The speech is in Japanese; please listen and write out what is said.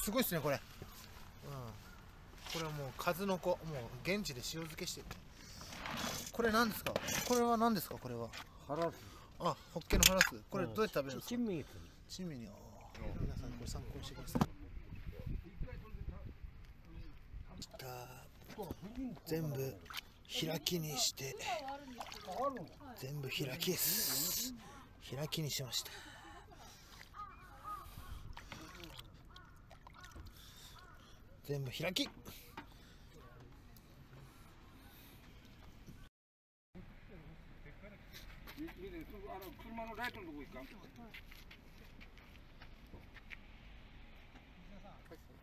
すごいっすねこれ。うん。これはもう数の子、もう現地で塩漬けしてる。これ何ですか。これは何ですか。これはハラス。 あ、ホッケのハラス。これどうやって食べるんですか。 珍味。 珍味に。皆さんこれ参考にしてください。全部開きにして、全部開きです。開きにしました。全部開き。 車のライトのとこ行かん。